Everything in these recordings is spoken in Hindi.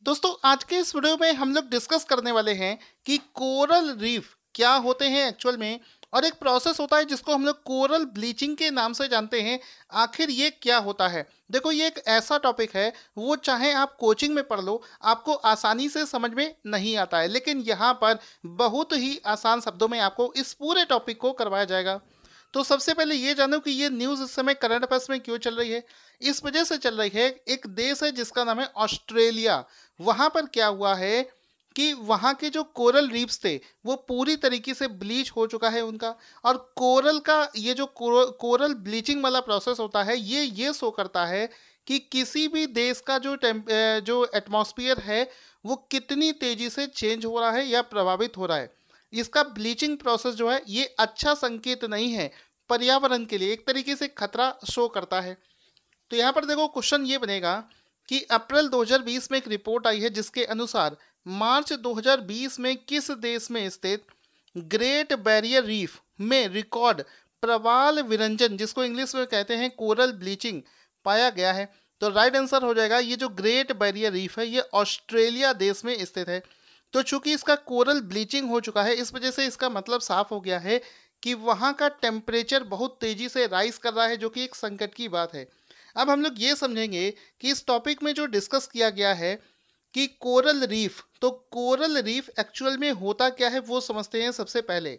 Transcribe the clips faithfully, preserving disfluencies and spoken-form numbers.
दोस्तों आज के इस वीडियो में हम लोग डिस्कस करने वाले हैं कि कोरल रीफ क्या होते हैं एक्चुअल में, और एक प्रोसेस होता है जिसको हम लोग कोरल ब्लीचिंग के नाम से जानते हैं। आखिर ये क्या होता है? देखो, ये एक ऐसा टॉपिक है, वो चाहे आप कोचिंग में पढ़ लो, आपको आसानी से समझ में नहीं आता है, लेकिन यहाँ पर बहुत ही आसान शब्दों में आपको इस पूरे टॉपिक को करवाया जाएगा। तो सबसे पहले ये जानो कि ये न्यूज़ इस समय करंट अफेयर्स में क्यों चल रही है। इस वजह से चल रही है, एक देश है जिसका नाम है ऑस्ट्रेलिया। वहाँ पर क्या हुआ है कि वहाँ के जो कोरल रीफ्स थे वो पूरी तरीके से ब्लीच हो चुका है उनका। और कोरल का ये जो कोरल ब्लीचिंग वाला प्रोसेस होता है, ये ये शो करता है कि किसी भी देश का जो टेम्प जो एटमॉस्फेयर है वो कितनी तेज़ी से चेंज हो रहा है या प्रभावित हो रहा है। इसका ब्लीचिंग प्रोसेस जो है ये अच्छा संकेत नहीं है पर्यावरण के लिए, एक तरीके से खतरा शो करता है। तो यहाँ पर देखो, क्वेश्चन ये बनेगा कि अप्रैल दो हज़ार बीस में एक रिपोर्ट आई है जिसके अनुसार मार्च दो हज़ार बीस में किस देश में स्थित ग्रेट बैरियर रीफ में रिकॉर्ड प्रवाल विरंजन, जिसको इंग्लिश में कहते हैं कोरल ब्लीचिंग, पाया गया है। तो राइट आंसर हो जाएगा, ये जो ग्रेट बैरियर रीफ है ये ऑस्ट्रेलिया देश में स्थित है। तो चूंकि इसका कोरल ब्लीचिंग हो चुका है, इस वजह से इसका मतलब साफ हो गया है कि वहाँ का टेम्परेचर बहुत तेज़ी से राइज कर रहा है, जो कि एक संकट की बात है। अब हम लोग ये समझेंगे कि इस टॉपिक में जो डिस्कस किया गया है कि कोरल रीफ, तो कोरल रीफ एक्चुअल में होता क्या है वो समझते हैं सबसे पहले।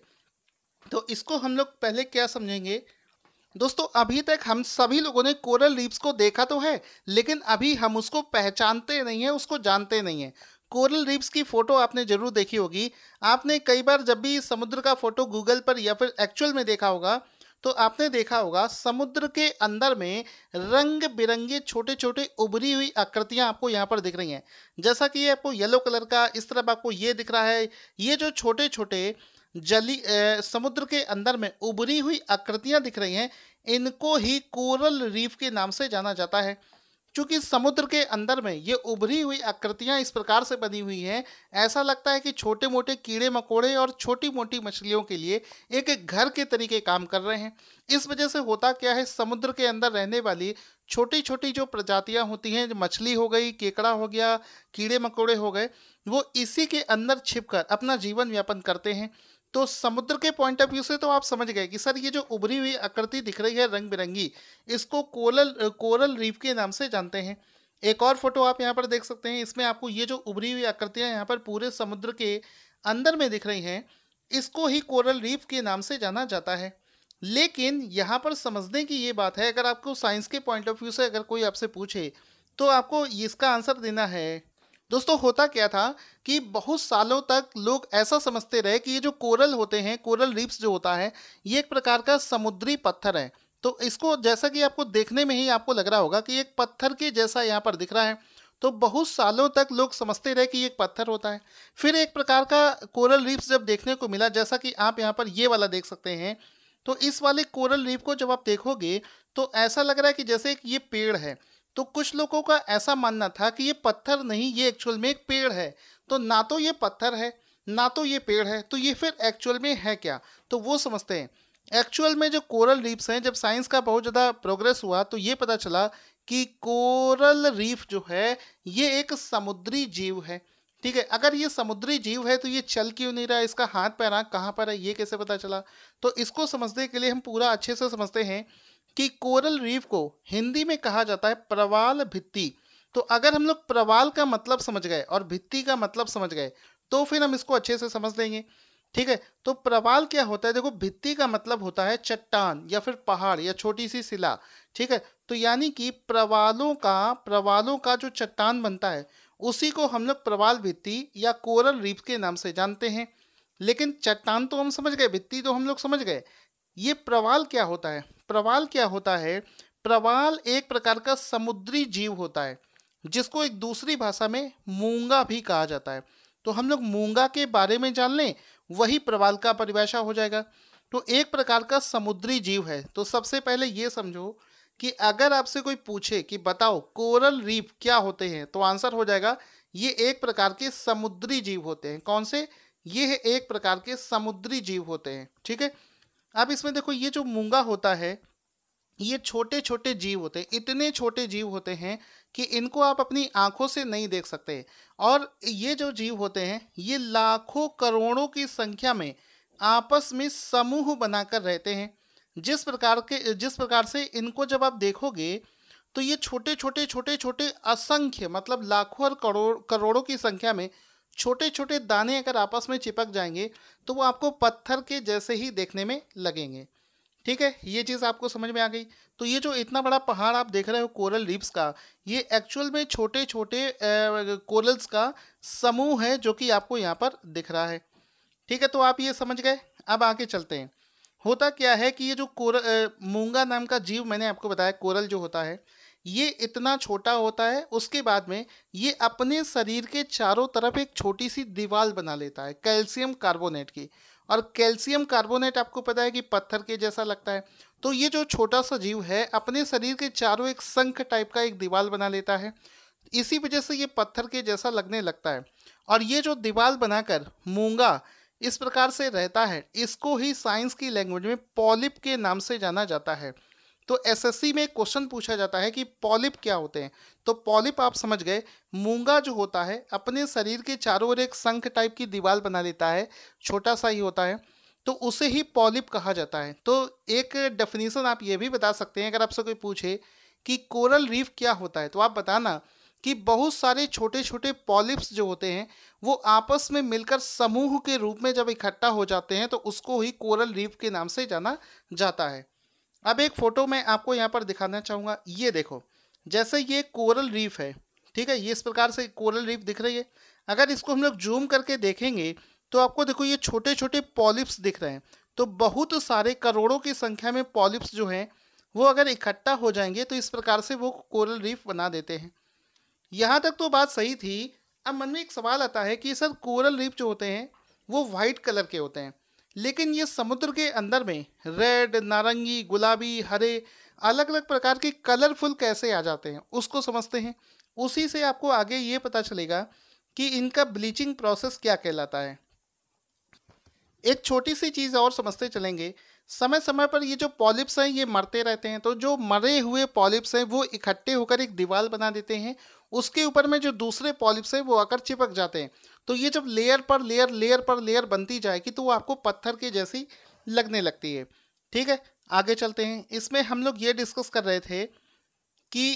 तो इसको हम लोग पहले क्या समझेंगे दोस्तों, अभी तक हम सभी लोगों ने कोरल रीफ्स को देखा तो है, लेकिन अभी हम उसको पहचानते नहीं हैं, उसको जानते नहीं हैं। कोरल रीफ्स की फ़ोटो आपने ज़रूर देखी होगी। आपने कई बार जब भी समुद्र का फ़ोटो गूगल पर या फिर एक्चुअल में देखा होगा, तो आपने देखा होगा समुद्र के अंदर में रंग बिरंगे छोटे छोटे उभरी हुई आकृतियां आपको यहाँ पर दिख रही हैं। जैसा कि ये आपको येलो कलर का, इस तरफ आपको ये दिख रहा है। ये जो छोटे छोटे जली ए, समुद्र के अंदर में उभरी हुई आकृतियां दिख रही हैं, इनको ही कोरल रीफ के नाम से जाना जाता है। क्योंकि समुद्र के अंदर में ये उभरी हुई आकृतियां इस प्रकार से बनी हुई हैं, ऐसा लगता है कि छोटे मोटे कीड़े मकोड़े और छोटी मोटी मछलियों के लिए एक एक घर के तरीके काम कर रहे हैं। इस वजह से होता क्या है, समुद्र के अंदर रहने वाली छोटी छोटी जो प्रजातियां होती हैं, मछली हो गई, केकड़ा हो गया, कीड़े मकोड़े हो गए, वो इसी के अंदर छिपकर अपना जीवन यापन करते हैं। तो समुद्र के पॉइंट ऑफ व्यू से तो आप समझ गए कि सर ये जो उभरी हुई आकृति दिख रही है रंग बिरंगी, इसको कोरल कोरल रीफ के नाम से जानते हैं। एक और फोटो आप यहाँ पर देख सकते हैं, इसमें आपको ये जो उभरी हुई आकृतियाँ यहाँ पर पूरे समुद्र के अंदर में दिख रही हैं, इसको ही कोरल रीफ के नाम से जाना जाता है। लेकिन यहाँ पर समझने की ये बात है, अगर आपको साइंस के पॉइंट ऑफ व्यू से अगर कोई आपसे पूछे तो आपको इसका आंसर देना है। दोस्तों, होता क्या था कि बहुत सालों तक लोग ऐसा समझते रहे कि ये जो कोरल होते हैं, कोरल रीफ्स जो होता है, ये एक प्रकार का समुद्री पत्थर है। तो इसको जैसा कि आपको देखने में ही आपको लग रहा होगा कि एक पत्थर के जैसा यहाँ पर दिख रहा है। तो बहुत सालों तक लोग समझते रहे कि ये एक पत्थर होता है। फिर एक प्रकार का कोरल रीफ्स जब देखने को मिला, जैसा कि आप यहाँ पर ये वाला देख सकते हैं, तो इस वाले कोरल रीफ को जब आप देखोगे तो ऐसा लग रहा है कि जैसे ये पेड़ है। तो कुछ लोगों का ऐसा मानना था कि ये पत्थर नहीं, ये एक्चुअल में एक पेड़ है। तो ना तो ये पत्थर है ना तो ये पेड़ है, तो ये फिर एक्चुअल में है क्या, तो वो समझते हैं। एक्चुअल में जो कोरल रीफ्स हैं, जब साइंस का बहुत ज़्यादा प्रोग्रेस हुआ तो ये पता चला कि कोरल रीफ जो है ये एक समुद्री जीव है। ठीक है, अगर ये समुद्री जीव है तो ये चल क्यों नहीं रहा है, इसका हाथ पैर आँख कहाँ पर है, ये कैसे पता चला। तो इसको समझने के लिए हम पूरा अच्छे से समझते हैं कि कोरल रीफ को हिंदी में कहा जाता है प्रवाल भित्ति। तो अगर हम लोग प्रवाल का मतलब समझ गए और भित्ति का मतलब समझ गए तो फिर हम इसको अच्छे से समझ लेंगे। ठीक है, तो प्रवाल क्या होता है, देखो, भित्ति का मतलब होता है चट्टान या फिर पहाड़ या छोटी सी शिला। ठीक है, तो यानी कि प्रवालों का प्रवालों का जो चट्टान बनता है उसी को हम लोग प्रवाल भित्ति या कोरल रीफ के नाम से जानते हैं। लेकिन चट्टान तो हम समझ गए, भित्ति तो हम लोग समझ गए, ये प्रवाल क्या होता है। प्रवाल क्या होता है, प्रवाल एक प्रकार का समुद्री जीव होता है जिसको एक दूसरी भाषा में मूंगा भी कहा जाता है। तो हम लोग मूंगा के बारे में जान लें, वही प्रवाल का परिभाषा हो जाएगा। तो एक प्रकार का समुद्री जीव है। तो सबसे पहले ये समझो कि अगर आपसे कोई पूछे कि बताओ कोरल रीफ क्या होते हैं, तो आंसर हो जाएगा ये एक प्रकार के समुद्री जीव होते हैं। कौन से? ये है एक प्रकार के समुद्री जीव होते हैं। ठीक है, अब इसमें देखो, ये जो मूंगा होता है ये छोटे छोटे जीव होते हैं, इतने छोटे जीव होते हैं कि इनको आप अपनी आंखों से नहीं देख सकते। और ये जो जीव होते हैं ये लाखों करोड़ों की संख्या में आपस में समूह बनाकर रहते हैं। जिस प्रकार के जिस प्रकार से इनको जब आप देखोगे तो ये छोटे छोटे छोटे छोटे असंख्य मतलब लाखों और करोड़ करोड़ों की संख्या में छोटे छोटे दाने अगर आपस में चिपक जाएंगे तो वो आपको पत्थर के जैसे ही देखने में लगेंगे। ठीक है, ये चीज़ आपको समझ में आ गई। तो ये जो इतना बड़ा पहाड़ आप देख रहे हो कोरल रीफ्स का, ये एक्चुअल में छोटे छोटे कोरल्स का समूह है जो कि आपको यहाँ पर दिख रहा है। ठीक है, तो आप ये समझ गए। अब आगे चलते हैं। होता क्या है कि ये जो कोरल मूंगा नाम का जीव मैंने आपको बताया, कोरल जो होता है ये इतना छोटा होता है, उसके बाद में ये अपने शरीर के चारों तरफ एक छोटी सी दीवार बना लेता है कैल्शियम कार्बोनेट की। और कैल्शियम कार्बोनेट आपको पता है कि पत्थर के जैसा लगता है। तो ये जो छोटा सा जीव है अपने शरीर के चारों एक शंख टाइप का एक दीवार बना लेता है, इसी वजह से ये पत्थर के जैसा लगने लगता है। और ये जो दीवार बनाकर मूंगा इस प्रकार से रहता है, इसको ही साइंस की लैंग्वेज में पॉलिप के नाम से जाना जाता है। तो एसएससी में क्वेश्चन पूछा जाता है कि पॉलिप क्या होते हैं। तो पॉलिप आप समझ गए, मूंगा जो होता है अपने शरीर के चारों ओर एक शंख टाइप की दीवार बना लेता है, छोटा सा ही होता है, तो उसे ही पॉलिप कहा जाता है। तो एक डेफिनेशन आप ये भी बता सकते हैं, अगर आपसे कोई पूछे कि कोरल रीफ क्या होता है तो आप बताना कि बहुत सारे छोटे छोटे पॉलिप्स जो होते हैं वो आपस में मिलकर समूह के रूप में जब इकट्ठा हो जाते हैं तो उसको ही कोरल रीफ के नाम से जाना जाता है। अब एक फोटो मैं आपको यहाँ पर दिखाना चाहूँगा। ये देखो, जैसे ये कोरल रीफ है, ठीक है, ये इस प्रकार से कोरल रीफ दिख रही है। अगर इसको हम लोग जूम करके देखेंगे तो आपको देखो ये छोटे छोटे पॉलिप्स दिख रहे हैं। तो बहुत सारे करोड़ों की संख्या में पॉलिप्स जो हैं वो अगर इकट्ठा हो जाएंगे तो इस प्रकार से वो कोरल रीफ बना देते हैं। यहाँ तक तो बात सही थी। अब मन में एक सवाल आता है कि सर कोरल रीफ जो होते हैं वो वाइट कलर के होते हैं, लेकिन ये समुद्र के अंदर में रेड, नारंगी, गुलाबी, हरे अलग अलग प्रकार के कलरफुल कैसे आ जाते हैं उसको समझते हैं। उसी से आपको आगे ये पता चलेगा कि इनका ब्लीचिंग प्रोसेस क्या कहलाता है। एक छोटी सी चीज़ और समझते चलेंगे, समय समय पर ये जो पॉलिप्स हैं ये मरते रहते हैं। तो जो मरे हुए पॉलिप्स हैं वो इकट्ठे होकर एक दीवार बना देते हैं, उसके ऊपर में जो दूसरे पॉलिप्स हैं वो आकर चिपक जाते हैं। तो ये जब लेयर पर लेयर लेयर पर लेयर बनती जाएगी तो वो आपको पत्थर के जैसी लगने लगती है। ठीक है, आगे चलते हैं। इसमें हम लोग ये डिस्कस कर रहे थे कि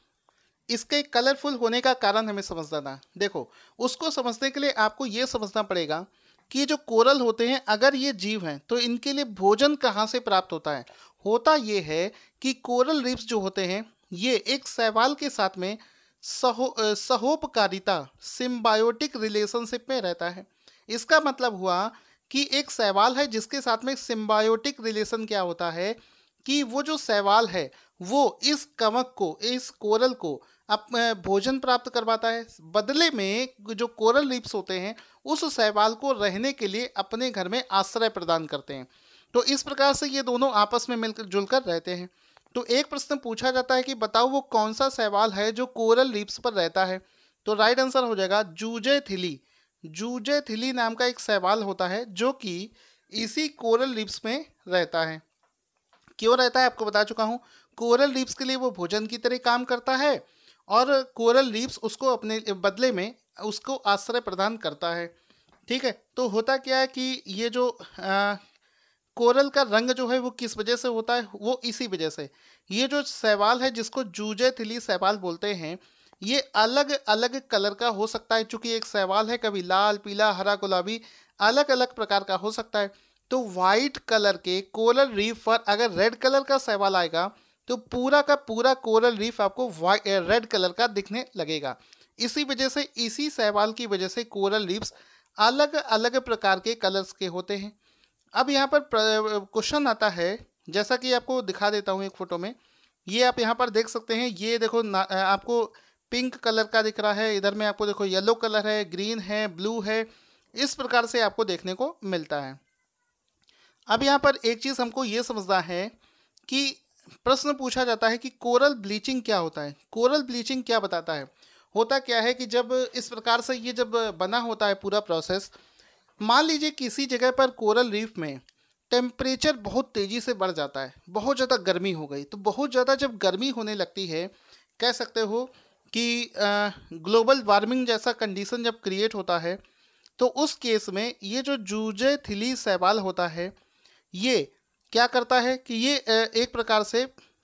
इसके कलरफुल होने का कारण हमें समझना था। देखो, उसको समझने के लिए आपको ये समझना पड़ेगा कि जो कोरल होते हैं अगर ये जीव हैं तो इनके लिए भोजन कहाँ से प्राप्त होता है। होता ये है कि कोरल रीफ्स जो होते हैं ये एक शैवाल के साथ में सहो सहोपकारिता सिम्बायोटिक रिलेशनशिप में रहता है। इसका मतलब हुआ कि एक शैवाल है जिसके साथ में सिम्बायोटिक रिलेशन क्या होता है कि वो जो शैवाल है वो इस कवक को, इस कोरल को अप भोजन प्राप्त करवाता है। बदले में जो कोरल रीफ्स होते हैं उस शैवाल को रहने के लिए अपने घर में आश्रय प्रदान करते हैं। तो इस प्रकार से ये दोनों आपस में मिलकर जुलकर रहते हैं। तो एक प्रश्न पूछा जाता है कि बताओ वो कौन सा शैवाल है जो कोरल रीफ्स पर रहता है। तो राइट आंसर हो जाएगा जूजेथिली। जूजेथिली नाम का एक शैवाल होता है जो कि इसी कोरल रीफ्स में रहता है। क्यों रहता है आपको बता चुका हूँ। कोरल रीफ्स के लिए वो भोजन की तरह काम करता है और कोरल रीफ्स उसको अपने बदले में उसको आश्रय प्रदान करता है। ठीक है, तो होता क्या है कि ये जो आ, कोरल का रंग जो है वो किस वजह से होता है, वो इसी वजह से। ये जो शैवाल है जिसको जूजेथिली शैवाल बोलते हैं ये अलग अलग कलर का हो सकता है। चूंकि एक शैवाल है, कभी लाल, पीला, हरा, गुलाबी अलग अलग प्रकार का हो सकता है। तो वाइट कलर के कोरल रीफ पर अगर रेड कलर का शैवाल आएगा तो पूरा का पूरा कोरल रीफ आपको वाइट रेड कलर का दिखने लगेगा। इसी वजह से, इसी शैवाल की वजह से कोरल रीफ्स अलग अलग प्रकार के कलर्स के होते हैं। अब यहाँ पर क्वेश्चन आता है, जैसा कि आपको दिखा देता हूँ एक फोटो में। ये आप यहाँ पर देख सकते हैं, ये देखो आपको पिंक कलर का दिख रहा है, इधर में आपको देखो येलो कलर है, ग्रीन है, ब्लू है, इस प्रकार से आपको देखने को मिलता है। अब यहाँ पर एक चीज़ हमको ये समझना है कि प्रश्न पूछा जाता है कि कोरल ब्लीचिंग क्या होता है। कोरल ब्लीचिंग क्या बताता है। होता क्या है कि जब इस प्रकार से ये जब बना होता है पूरा प्रोसेस, मान लीजिए किसी जगह पर कोरल रीफ में टेम्परेचर बहुत तेज़ी से बढ़ जाता है, बहुत ज़्यादा गर्मी हो गई। तो बहुत ज़्यादा जब गर्मी होने लगती है, कह सकते हो कि ग्लोबल वार्मिंग जैसा कंडीशन जब क्रिएट होता है तो उस केस में ये जो जूजे थिली शैवाल होता है ये क्या करता है कि ये अ, एक प्रकार से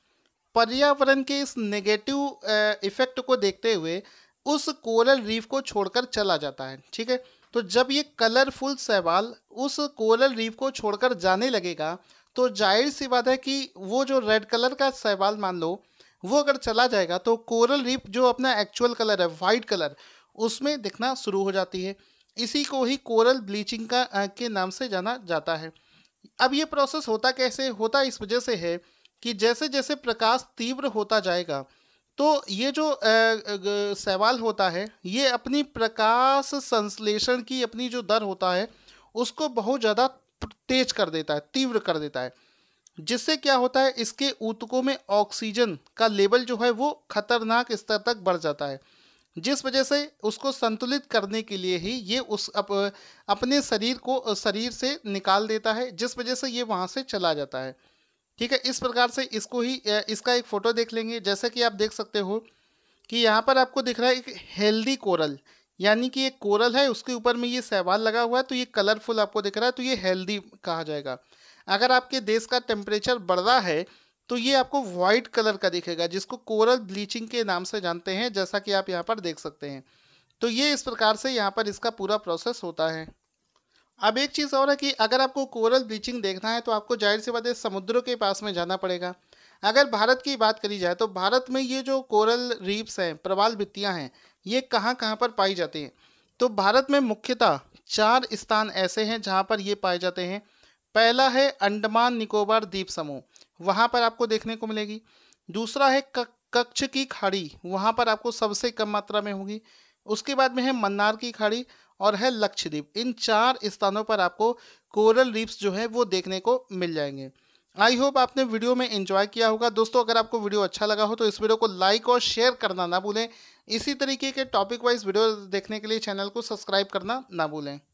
पर्यावरण के इस नेगेटिव इफेक्ट को देखते हुए उस कोरल रीफ को छोड़कर चला जाता है। ठीक है, तो जब ये कलरफुल शैवाल उस कोरल रीफ को छोड़कर जाने लगेगा तो जाहिर सी बात है कि वो जो रेड कलर का शैवाल मान लो वो अगर चला जाएगा तो कोरल रीफ जो अपना एक्चुअल कलर है वाइट कलर उसमें दिखना शुरू हो जाती है। इसी को ही कोरल ब्लीचिंग का अ, के नाम से जाना जाता है। अब ये प्रोसेस होता कैसे होता इस वजह से है कि जैसे जैसे प्रकाश तीव्र होता जाएगा तो ये जो अ, अ, सवाल होता है ये अपनी प्रकाश संश्लेषण की अपनी जो दर होता है उसको बहुत ज़्यादा तेज कर देता है, तीव्र कर देता है, जिससे क्या होता है इसके ऊतकों में ऑक्सीजन का लेवल जो है वो खतरनाक स्तर तक बढ़ जाता है, जिस वजह से उसको संतुलित करने के लिए ही ये उस अप, अपने शरीर को शरीर से निकाल देता है, जिस वजह से ये वहाँ से चला जाता है। ठीक है, इस प्रकार से इसको ही इसका एक फ़ोटो देख लेंगे। जैसे कि आप देख सकते हो कि यहाँ पर आपको दिख रहा है एक हेल्दी कोरल, यानी कि एक कोरल है उसके ऊपर में ये शैवाल लगा हुआ है तो ये कलरफुल आपको दिख रहा है तो ये हेल्दी कहा जाएगा। अगर आपके देश का टेम्परेचर बढ़ रहा है तो ये आपको वाइट कलर का दिखेगा जिसको कोरल ब्लीचिंग के नाम से जानते हैं, जैसा कि आप यहाँ पर देख सकते हैं। तो ये इस प्रकार से यहाँ पर इसका पूरा प्रोसेस होता है। अब एक चीज़ और है कि अगर आपको कोरल ब्लीचिंग देखना है तो आपको जाहिर सी बात है समुद्रों के पास में जाना पड़ेगा। अगर भारत की बात करी जाए तो भारत में ये जो कोरल रीफ्स हैं, प्रवाल भित्तियाँ हैं, ये कहाँ कहाँ पर पाई जाती हैं? तो भारत में मुख्यतः चार स्थान ऐसे हैं जहाँ पर ये पाए जाते हैं। पहला है अंडमान निकोबार द्वीप समूह, वहाँ पर आपको देखने को मिलेगी। दूसरा है कच्छ की खाड़ी, वहाँ पर आपको सबसे कम मात्रा में होगी। उसके बाद में है मन्नार की खाड़ी और है लक्षद्वीप। इन चार स्थानों पर आपको कोरल रीफ्स जो है वो देखने को मिल जाएंगे। आई होप आपने वीडियो में एंजॉय किया होगा। दोस्तों अगर आपको वीडियो अच्छा लगा हो तो इस वीडियो को लाइक और शेयर करना ना भूलें। इसी तरीके के टॉपिक वाइज वीडियो देखने के लिए चैनल को सब्सक्राइब करना ना भूलें।